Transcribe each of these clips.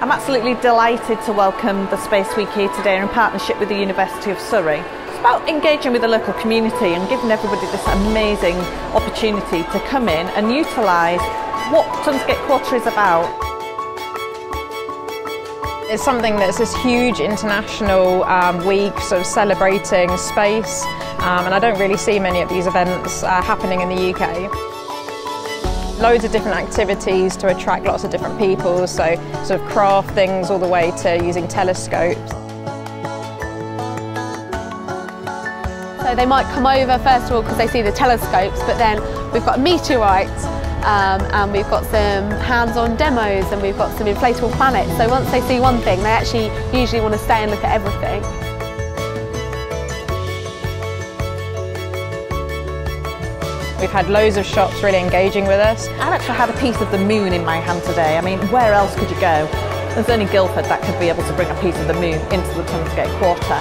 I'm absolutely delighted to welcome the Space Week here today in partnership with the University of Surrey. It's about engaging with the local community and giving everybody this amazing opportunity to come in and utilise what Tunsgate Quarter is about. It's something that's this huge international week sort of celebrating space, and I don't really see many of these events happening in the UK. Loads of different activities to attract lots of different people, so sort of craft things all the way to using telescopes. So they might come over first of all because they see the telescopes, but then we've got meteorites and we've got some hands-on demos and we've got some inflatable planets. So once they see one thing, they actually usually want to stay and look at everything. We've had loads of shops really engaging with us. I actually had a piece of the moon in my hand today. I mean, where else could you go? There's only Guildford that could be able to bring a piece of the moon into the Tunsgate Quarter.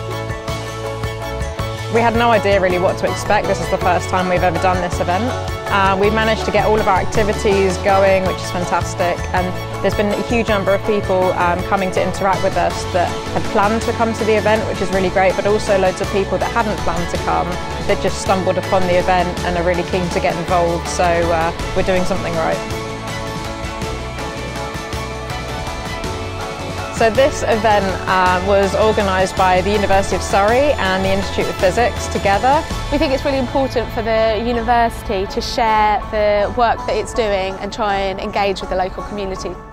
We had no idea really what to expect. This is the first time we've ever done this event. We've managed to get all of our activities going, which is fantastic, and there's been a huge number of people coming to interact with us that had planned to come to the event, which is really great, but also loads of people that hadn't planned to come, that just stumbled upon the event and are really keen to get involved, so we're doing something right. So this event was organised by the University of Surrey and the Institute of Physics together. We think it's really important for the university to share the work that it's doing and try and engage with the local community.